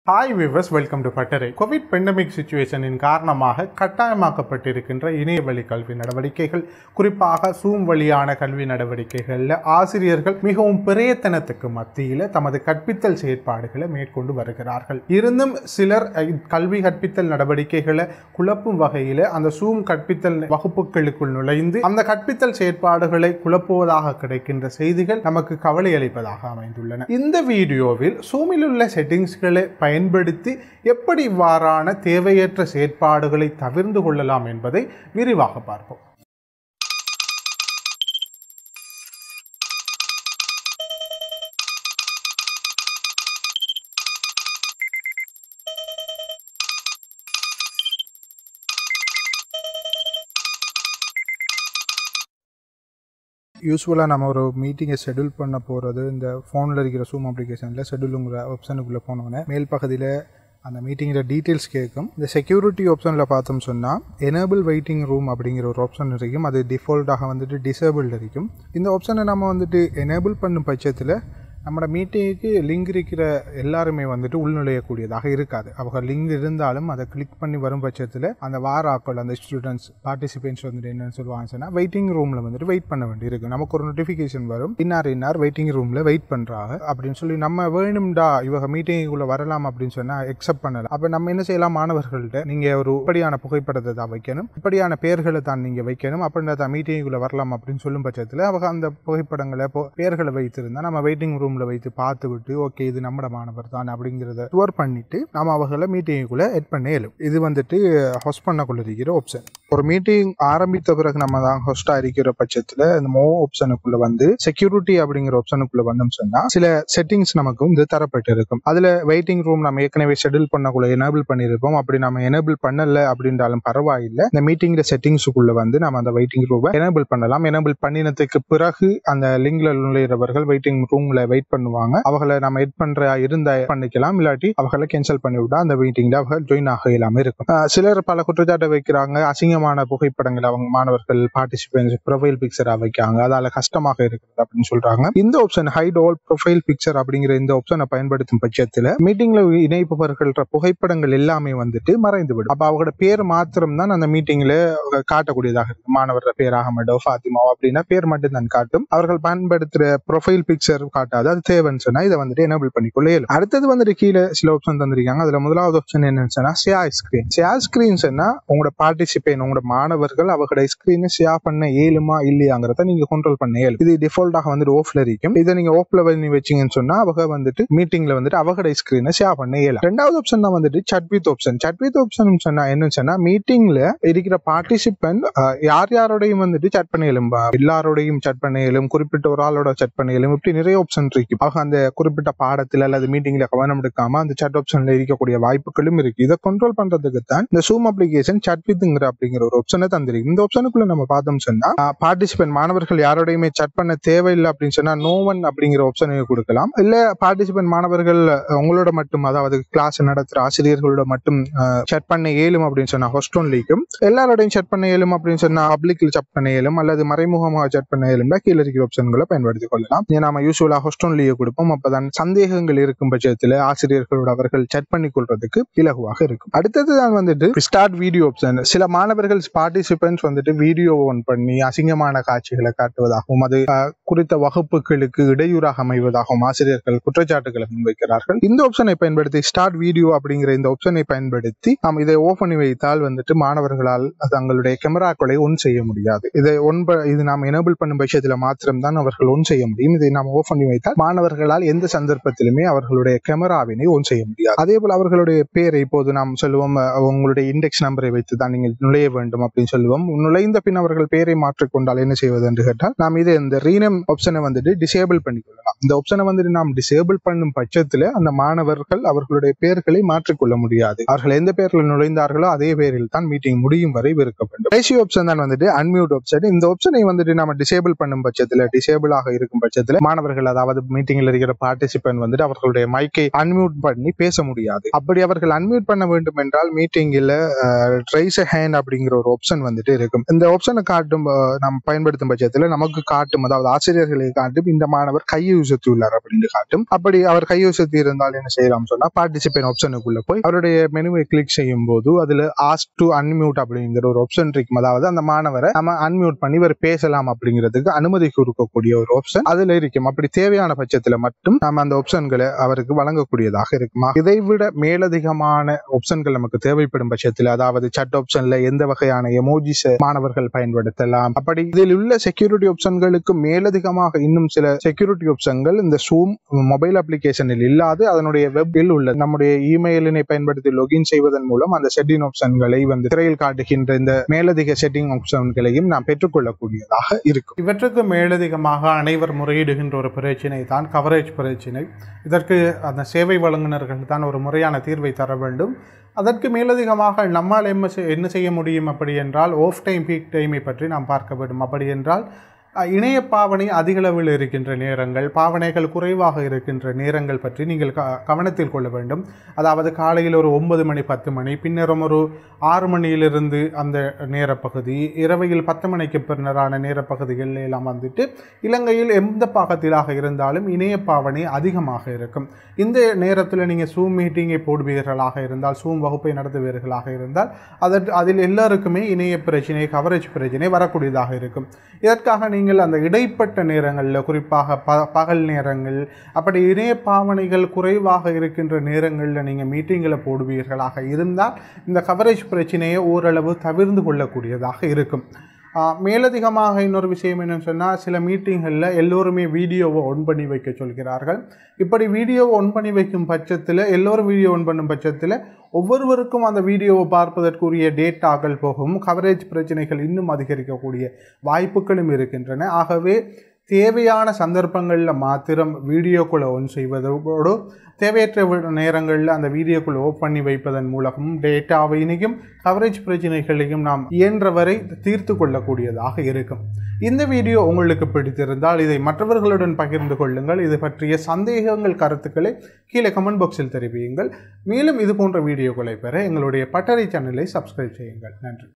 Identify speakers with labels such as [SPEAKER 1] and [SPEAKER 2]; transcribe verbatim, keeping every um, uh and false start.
[SPEAKER 1] Hi viewers, welcome to Patare. COVID pandemic situation in காரணமாக கட்டாயமாக்கப்பட்டிருக்கின்ற இணையவழி கல்வி நடவடிக்கைகள், குறிப்பாக Zoom வழியான கல்வி நடவடிக்கைகளில் ஆசிரியர்கள் மிகவும் பிரயத்தனத்துக்கு மத்தியில் தமது கற்பித்தல் செயற்பாடுகளை மேற்கொண்டு வருகிறார்கள். இருந்தும் சிலர் கல்வி கற்பித்தல் நடவடிக்கைகளை குழப்பும் வகையில் அந்த Zoom கற்பித்தல் வகுப்புகளுக்குள் நுழைந்து அந்த கற்பித்தல் செயற்பாடுகளை குழப்புவதாக கிடைக்கின்ற செய்திகள் நமக்கு கவலை அளிப்பதாக அமைந்துள்ளன. இந்த வீடியோவில் Zoomil உள்ள செட்டிங்ஸ்களை பயன்படுத்தி எப்படி இவ்வாறான தேவையற்ற செயற்பாடுகளை தவிர்த்து கொள்ளலாம் என்பதை விரிவாக பார்ப்போம்.
[SPEAKER 2] யூஸ்வலாக நம்ம ஒரு மீட்டிங்கை ஷெடியூல் பண்ண போகிறது இந்த ஃபோனில் இருக்கிற Zoom அப்ளிகேஷனில் ஷெடியூலுங்கிற ஆப்ஷனுக்குள்ளே போனோன்னே மேல் பகுதியில் அந்த மீட்டிங்கில் டீட்டெயில்ஸ் கேட்கும். இந்த செக்யூரிட்டி ஆப்ஷனில் பார்த்தோம் சொன்னால் எனேபிள் வெயிட்டிங் ரூம் அப்படிங்கிற ஒரு ஆப்ஷன் இருக்கும். அது டிஃபால்ட்டாக வந்துட்டு டிசேபிள்டு இருக்கும். இந்த ஆப்ஷனை நம்ம வந்துட்டு எனேபிள் பண்ணும் பட்சத்தில் நம்மளோட மீட்டிங்குக்கு லிங்க் இருக்கிற எல்லாருமே வந்துட்டு உள்நுழையக்கூடியதாக இருக்காது. அவங்க லிங்க் இருந்தாலும் அதை கிளிக் பண்ணி வரும் பட்சத்தில் அந்த வார ஆக்கள் அந்த ஸ்டூடெண்ட்ஸ் பார்ட்டிசிபென்ட்ஸ் வந்துட்டு என்னென்னு சொல்லுவாங்க சொன்னால் வெயிட்டிங் ரூமில் வந்துட்டு வெயிட் பண்ண வேண்டி இருக்குது. நமக்கு ஒரு நோட்டிஃபிகேஷன் வரும், இன்னார் இன்னார் வெயிட்டிங் ரூமில் வெயிட் பண்ணுறாங்க அப்படின்னு சொல்லி நம்ம வேணும்டா இவங்க மீட்டிங்குள்ளே வரலாம் அப்படின்னு சொன்னால் எக்ஸப்ட் பண்ணலாம். அப்போ நம்ம என்ன செய்யலாம், மாணவர்கள்ட்ட நீங்கள் ஒரு இப்படியான புகைப்படத்தை தான் வைக்கணும், இப்படியான பெயர்களை தான் நீங்கள் வைக்கணும், அப்படின்னா தான் மீட்டிங்குள்ளே வரலாம் அப்படின்னு சொல்லும் பட்சத்தில் அவங்க அந்த புகைப்படங்களை பெயர்களை வைத்திருந்தால் நம்ம வெயிட்டிங் ரூம் வைத்து பார்த்து விட்டு ஓகே இது நம்மட மாணவர் தான் அப்படிங்கிறத டுவர் பண்ணிட்டு நாம அவங்களை மீட்டிங்குள்ள எட் பண்ண இயலும். இது வந்துட்டு ஹோஸ்ட் பண்ணக்குள்ள இருக்கிற ஆப்ஷன். ஒரு மீட்டிங் ஆரம்பித்த பிறகு நம்ம தான் ஹோஸ்டா இருக்கிற பட்சத்தில் இந்த மோ ஆப்ஷனுக்குள்ள வந்து செக்யூரிட்டி அப்படிங்கிற ஆப்ஷனுக்குள்ள வந்தோம் சொன்னா சில செட்டிங்ஸ் நமக்கு வந்து தரப்பட்டு இருக்கும். அதுல வெயிட்டிங் ரூம் நம்ம ஏற்கனவே ஷெடியூல் பண்ணக்குள்ள எனேபிள் பண்ணியிருப்போம். அப்படி நம்ம எனேபிள் பண்ணல அப்படின்றாலும் பரவாயில்லை, இந்த மீட்டிங் செட்டிங்ஸுக்குள்ள வந்து நம்ம அந்த வெயிட்டிங் ரூமை எனேபிள் பண்ணலாம். எனேபிள் பண்ணினதுக்கு பிறகு அந்த லிங்க்ல நுழைகிறவர்கள் வெயிட்டிங் ரூம்ல வெயிட் பண்ணுவாங்க. அவங்களை நம்ம எட் பண்ற இருந்தா பண்ணிக்கலாம், இல்லாட்டி அவங்களை கேன்சல் பண்ணி விட்டா அந்த மீட்டிங்ல அவங்க ஜாயின் ஆக இல்லாம இருக்கும். சிலர் பல குற்றச்சாட்டை வைக்கிறாங்க, அசிங்கமான புகைப்படங்கள் அவங்க மாணவர்கள் பார்ட்டிசிபென்ட்ஸ் ப்ரொஃபைல் பிக்சரா வைக்காங்க, அதால கஷ்டமாக இருக்குது அப்படின்னு சொல்றாங்க. இந்த option hide all profile picture அப்படிங்கிற இந்த ஆப்ஷனை பயன்படுத்தும் பட்சத்தில் மீட்டிங்ல இணைப்பவர்கள் புகைப்படங்கள் எல்லாமே வந்துட்டு மறைந்து விடும். அப்ப அவங்களோட பேர் மாத்திரம் தான் அந்த மீட்டிங்ல காட்டக்கூடியதாக இருக்கு. மாணவர் பேர் அகமடோ ஃபாத்திமாவோ அப்படின்னா பேர் மட்டும் தான் காட்டும். அவர்கள் பயன்படுத்துற ப்ரொஃபைல் பிக்சர் காட்டாது. அது தேவைன்னு சொன்னா இதை வந்துட்டு எனேபிள் பண்ணிக்கொள்ள இயலும். அடுத்தது வந்துட்டு கீழே சில ஆப்ஷன் தந்திருக்காங்க. அதுல முதலாவது ஆப்ஷன் என்னன்னு சொன்னா ஷேர் ஸ்கிரீன். ஷேர் ஸ்கிரீன் சொன்னா உங்களோட பார்ட்டிசிபேட் உங்களோட மாணவர்கள் அவங்களோட ஸ்கிரீனை ஷேர் பண்ண இயலுமா இல்லையாங்கிறத நீங்க கண்ட்ரோல் பண்ண இயலும். இது டிஃபால்ட்டாக வந்துட்டு ஆஃப்ல இருக்கும். இதை நீங்க ஆஃப்ல பண்ணி வச்சீங்கன்னு சொன்னா அவங்க வந்துட்டு மீட்டிங்ல வந்துட்டு அவங்களோட ஸ்கிரீனை ஷேர் பண்ண இயலும். ரெண்டாவது ஆப்ஷன் தான் வந்துட்டு chat with option. chat with option சொன்னா என்னன்னு சொன்னா மீட்டிங்ல இருக்கிற பார்ட்டிசிபென்ட் யார் யாரோடையும் வந்துட்டு chat பண்ண இயலும், எல்லாரோடையும் chat பண்ண இயலும், குறிப்பிட்ட ஒரு ஆளோட chat பண்ண இயலும். இப்படி நிறைய ஆப்ஷன் இருக்கு. அந்த குறிப்பிட்ட பாடத்தில் அல்லது மீட்டிங்ல கவனம் எடுக்காம அந்த chat ஆப்ஷன்ல இருக்கக்கூடிய வாய்ப்புகளும் இருக்கு. இதை கண்ட்ரோல் பண்றதுக்கு தான் இந்த Zoom அப்ளிகேஷன் chat with அப்படிங்கிற ஒரு ஆப்ஷனை தந்திருக்கு. இந்த ஆப்ஷனுக்குள்ள நம்ம பார்த்தோம் சொன்னா பார்ட்டிசிபென்ட் மாணவர்கள் யாரோடையுமே chat பண்ண தேவையில்லை அப்படின்னு சொன்னா நோ ஒன் அப்படிங்கிற ஆப்ஷனை கொடுக்கலாம். இல்ல பார்ட்டிசிபென்ட் மாணவர்கள் உங்களோட மட்டும், அதாவது கிளாஸ் நடத்துற ஆசிரியர்களோட மட்டும் chat பண்ண இயலும் அப்படின்னு சொன்னா ஹோஸ்ட் ஒன்லிக்கும், எல்லாரோடையும் chat பண்ண இயலும் அப்படின்னு சொன்னா பப்ளிக்ல chat பண்ண இயலும், அல்லது மறைமுகமாக chat பண்ண இயலும் கீழே இருக்கிற ஆப்ஷன்களை பயன்படுத்திக் கொள்ளலாம். நாம யூசுவலா ஹோஸ்ட் ஒன்லியை கொடுப்போம். அப்பதான் சந்தேகங்கள் இருக்கும் பட்சத்தில் ஆசிரியர்களோட அவர்கள் செட் பண்ணி கொள்றதுக்கு இலகுவாக இருக்கும். அடுத்தது தான் வந்துட்டு ஸ்டார்ட் வீடியோ ஆப்ஷன். சில மாணவர்கள் பார்ட்டிசிபென்ட்ஸ் வந்துட்டு வீடியோ ஆன் பண்ணி அசிங்கமான காட்சிகளை காட்டுவதாகவும் அது குறித்த வகுப்புகளுக்கு இடையூறாக அமைவதாகவும் ஆசிரியர்கள் குற்றச்சாட்டுகளை முன்வைக்கிறார்கள். இந்த ஆப்ஷனை பயன்படுத்தி ஸ்டார்ட் வீடியோ அப்படிங்கிற இந்த ஆப்ஷனை பயன்படுத்தி நாம் இதை ஓபன் பண்ணி வைத்தால் வந்துட்டு மாணவர்களால் தங்களுடைய கேமராக்களை ஒன் செய்ய முடியாது. இதை ஒன் இது நாம் எனேபிள் பண்ணும் பட்சத்தில் மாத்திரம் தான் அவர்கள் ஒன் செய்ய முடியும். இதை நாம் ஓபன் பண்ணி வைத்தால் மாணவர்களால் எந்த சந்தர்ப்பத்திலுமே அவர்களுடைய கேமராவினை ஒன் செய்ய முடியாது. அதே போல அவர்களுடைய பேரை இப்போது நாம் சொல்லுவோம், உங்களுடைய இண்டெக்ஸ் நம்பரை வைத்து தான் நீங்கள் நுழைய வேண்டும் அப்படின்னு சொல்லுவோம். நுழைந்த பின் அவர்கள் பேரை மாற்றிக்கொண்டால் என்ன செய்வது என்று கேட்டால் நாம் இதை இந்த ரீநேம் ஆப்ஷனை வந்துட்டு டிசேபிள் பண்ணிக்கொள்ளலாம். இந்த ஆப்ஷனை வந்துட்டு நாம் டிசேபிள் பண்ணும் பட்சத்தில் அந்த மாணவர்கள் அவர்களுடைய பெயர்களை மாற்றிக்கொள்ள முடியாது. அவர்கள் எந்த பெயரில் நுழைந்தார்களோ அதே பெயரில் தான் மீட்டிங் முடியும் வரை இருக்க வேண்டும். கடைசி ஆப்ஷன் தான் வந்துட்டு அன்மியூட் ஆப்ஷன். இந்த ஆப்ஷனை வந்துட்டு நம்ம டிசேபிள் பண்ணும் பட்சத்தில் டிசேபிள் ஆக இருக்கும் பட்சத்தில் மாணவர்கள் அதாவது மீட்டிங்ல இருக்கிற பார்ட்டிசிபென்ட் வந்துட்டு அவர்களுடைய மைக்கை அன்மியூட் பண்ணி பேச முடியாது. அப்படி அவர்கள் அன்மியூட் பண்ண வேண்டும் என்றால் மீட்டிங்ல ரைஸ் ஹேண்ட் அப்படிங்கிற அப்படிங்கிற ஒரு ஆப்ஷன் வந்துட்டு இருக்கும். இந்த ஆப்ஷனை காட்டும் நம்ம பயன்படுத்தும் பட்சத்தில் நமக்கு காட்டும், அதாவது ஆசிரியர்களை காட்டும் இந்த மாணவர் கையூசத்தி உள்ளார் அப்படின்னு காட்டும். அப்படி அவர் கையூசத்தி இருந்தால் என்ன செய்யலாம் சொன்னா பார்ட்டிசிபேட் ஆப்ஷனுக்குள்ள போய் அவருடைய மெனுவை கிளிக் செய்யும் போது அதுல ஆஸ்க் டு அன்மியூட் அப்படிங்கிற ஒரு ஆப்ஷன் இருக்கும். அதாவது அந்த மாணவரை நம்ம அன்மியூட் பண்ணி இவர் பேசலாம் அப்படிங்கிறதுக்கு அனுமதி கொடுக்கக்கூடிய ஒரு ஆப்ஷன் அதுல இருக்கும். அப்படி தேவையான பட்சத்துல மட்டும் நம்ம அந்த ஆப்ஷன்களை அவருக்கு வழங்கக்கூடியதாக இருக்குமா. இதைவிட மேலதிகமான ஆப்ஷன்கள் நமக்கு தேவைப்படும் பட்சத்தில், அதாவது சட் ஆப்ஷன்ல எந்த வகையான எமோஜிஸ் மாணவர்கள் பயன்படுத்தலாம், அப்படி இதில் உள்ள செக்யூரிட்டி ஆப்ஷன்களுக்கு மேலதிகமாக இன்னும் சில செக்யூரிட்டி ஆப்ஷன்கள் இந்த Zoom மொபைல் அப்ளிகேஷனில் இல்லாது அதனுடைய வெப்பில் உள்ளது. நம்முடைய இமெயிலினை பயன்படுத்தி லாகின் செய்வதன் மூலம் அந்த செட்டிங் ஆப்ஷன்களை வந்து திரையில் காட்டுகின்ற இந்த மேலதிக செட்டிங் ஆப்ஷன்களையும் நாம் பெற்றுக்கொள்ளக்கூடியதாக இருக்கும்.
[SPEAKER 1] இவற்றுக்கு மேலதிகமாக அனைவர் முறையிடுகின்ற ஒரு பிரச்சினை தான் கவரேஜ் பிரச்சினை. இதற்கு அந்த சேவை வழங்குநர்கள் தான் ஒரு முறையான தீர்வை தர வேண்டும். அதற்கு மேலதிகமாக நம்மால் என்ன என்ன செய்ய முடியும் அப்படி என்றால் ஆஃப் டைம் பீக் டைமை பற்றி நாம் பார்க்க வேண்டும். அப்படி என்றால் இணைய பாவனை அதிகளவில் இருக்கின்ற நேரங்கள், பாவனைகள் குறைவாக இருக்கின்ற நேரங்கள் பற்றி நீங்கள் க கவனத்தில் கொள்ள வேண்டும். அதாவது காலையில் ஒரு ஒன்பது மணி பத்து மணி, பின்னரும் ஒரு ஆறு மணியிலிருந்து அந்த நேரப்பகுதி, இரவையில் பத்து மணிக்கு பின்னரான நேரப்பகுதிகள் எல்லாம் வந்துட்டு இலங்கையில் எந்த பாகத்திலாக இருந்தாலும் இணைய பாவனை அதிகமாக இருக்கும். இந்த நேரத்தில் நீங்கள் Zoom மீட்டிங்கை போடுவீர்களாக இருந்தால், Zoom வகுப்பை நடத்துவீர்களாக இருந்தால் அதற்கு அதில் எல்லாருக்குமே இணைய பிரச்சினை, கவரேஜ் பிரச்சினை வரக்கூடியதாக இருக்கும். இதற்காக நீங்கள் அந்த இடைப்பட்ட நேரங்களில், குறிப்பாக ப பகல் நேரங்கள், அப்படி இணைய பாவனைகள் குறைவாக இருக்கின்ற நேரங்களில் நீங்கள் மீட்டிங்களை போடுவீர்களாக இருந்தால் இந்த கவரேஜ் பிரச்சனையை ஓரளவு தவிர்த்து கொள்ளக்கூடியதாக இருக்கும். மேலதிகமாக இன்னொரு விஷயம் என்னன்னு சொன்னால், சில மீட்டிங்களில் எல்லோருமே வீடியோவை ஒன் பண்ணி வைக்க சொல்கிறார்கள். இப்படி வீடியோவை ஒன் பண்ணி வைக்கும் பட்சத்தில், எல்லோரும் வீடியோ ஒன் பண்ணும் பட்சத்தில் ஒவ்வொருவருக்கும் அந்த வீடியோவை பார்ப்பதற்குரிய டேட்டாக்கள் போகும், கவரேஜ் பிரச்சனைகள் இன்னும் அதிகரிக்கக்கூடிய வாய்ப்புகளும் இருக்கின்றன. ஆகவே தேவையான சந்தர்ப்பங்களில் மாத்திரம் வீடியோக்குள்ளே ஒன் செய்வதோடு தேவையற்ற நேரங்களில் அந்த வீடியோக்குள்ளே ஓப் பண்ணி வைப்பதன் மூலமும் டேட்டாவினையும் கவரேஜ் பிரச்சனைகளையும் நாம் இயன்றவரை தீர்த்து கொள்ளக்கூடியதாக இருக்கும். இந்த வீடியோ உங்களுக்கு பிடித்திருந்தால் இதை மற்றவர்களுடன் பகிர்ந்து கொள்ளுங்கள். இது பற்றிய சந்தேகங்கள், கருத்துக்களை கீழே கமெண்ட் பாக்ஸில் தெரிவியுங்கள். மேலும் இது போன்ற வீடியோக்களை பெற எங்களுடைய பட்டறை சேனலை சப்ஸ்கிரைப் செய்யுங்கள். நன்றி.